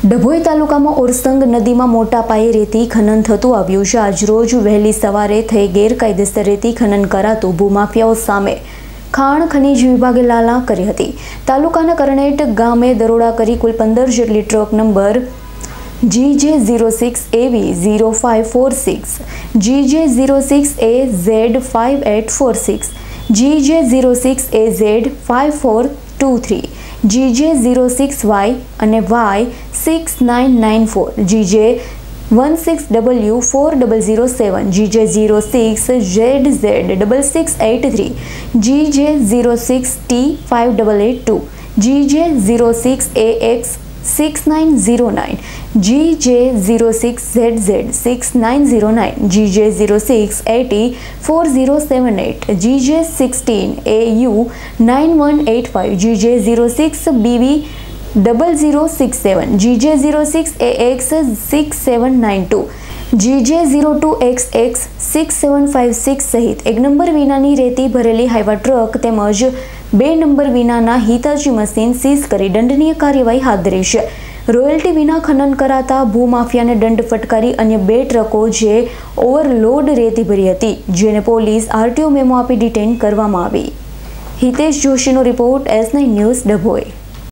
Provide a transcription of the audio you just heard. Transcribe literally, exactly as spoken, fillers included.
ડભોઈ તાલુકામાં ઓરસંગ નદીમાં મોટા પાયે રેતી ખનન થતું આવ્યું છે। આજરોજ વહેલી સવારે થઈ ગેરકાયદેસર રેતી ખનન કરાતું ભૂમાફિયાઓ સામે ખાણ ખનીજ વિભાગે લાલા કરી હતી। તાલુકાના કરણેટ ગામે દરોડા કરી કુલ પંદર જેટલી truck number G J zero six A V zero five four six, G J zero six A Z five eight four six, G J zero six A Z five four two three, G J zero six Y અને Y six nine nine four, G J one six W four double zero seven, G J zero six Z Z double six eight three, G J zero six T five double eight two, G J zero six A X six nine zero nine, G J zero six Z Z six nine zero nine, G J zero six A T four zero seven eight, G J sixteen A U nine one eight five, G J zero six B V double zero six seven, G J zero six A X six seven nine two, G J zero two X x six seven five six सहित एक number विनानी रेती भरेली Hyva truck તેમજ બે number વિનાના Hitachi machine seize કરી દંડનીય કાર્યવાહી હાથ ધરી છે। રોયલ્ટી વિના ખનન કરાતા ભૂમાફિયાને દંડ ફટકારી અન્ય બે ટ્રકો જે ઓવરલોડ રેતી ભરી હતી જેને પોલીસ આરટીઓ મેમો આપી ડિટેન કરવામાં આવી। હિતેશ જોશીનો report S nine news Dabhoi.